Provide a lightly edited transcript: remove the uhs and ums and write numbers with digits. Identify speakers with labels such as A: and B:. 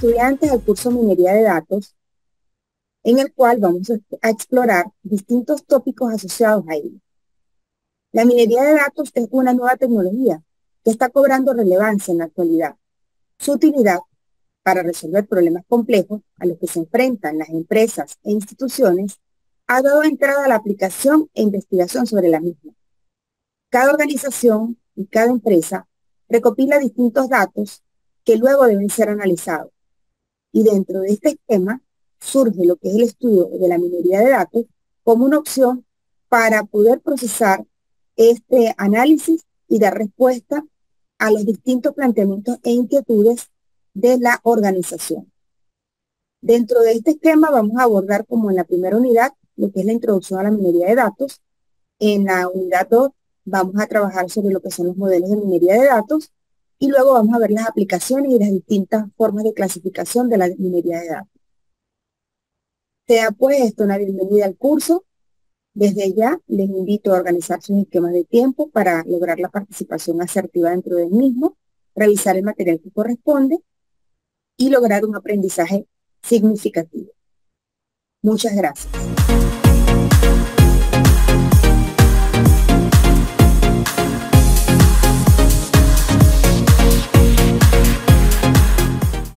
A: estudiantes al curso Minería de Datos, en el cual vamos a explorar distintos tópicos asociados a ello. La minería de datos es una nueva tecnología que está cobrando relevancia en la actualidad. Su utilidad para resolver problemas complejos a los que se enfrentan las empresas e instituciones ha dado entrada a la aplicación e investigación sobre la misma. Cada organización y cada empresa recopila distintos datos que luego deben ser analizados. Y dentro de este esquema surge lo que es el estudio de la minería de datos como una opción para poder procesar este análisis y dar respuesta a los distintos planteamientos e inquietudes de la organización. Dentro de este esquema vamos a abordar como en la primera unidad lo que es la introducción a la minería de datos. En la unidad 2 vamos a trabajar sobre lo que son los modelos de minería de datos y luego vamos a ver las aplicaciones y las distintas formas de clasificación de la minería de datos. Sea pues esto una bienvenida al curso. Desde ya les invito a organizar sus esquemas de tiempo para lograr la participación asertiva dentro del mismo, revisar el material que corresponde y lograr un aprendizaje significativo. Muchas gracias.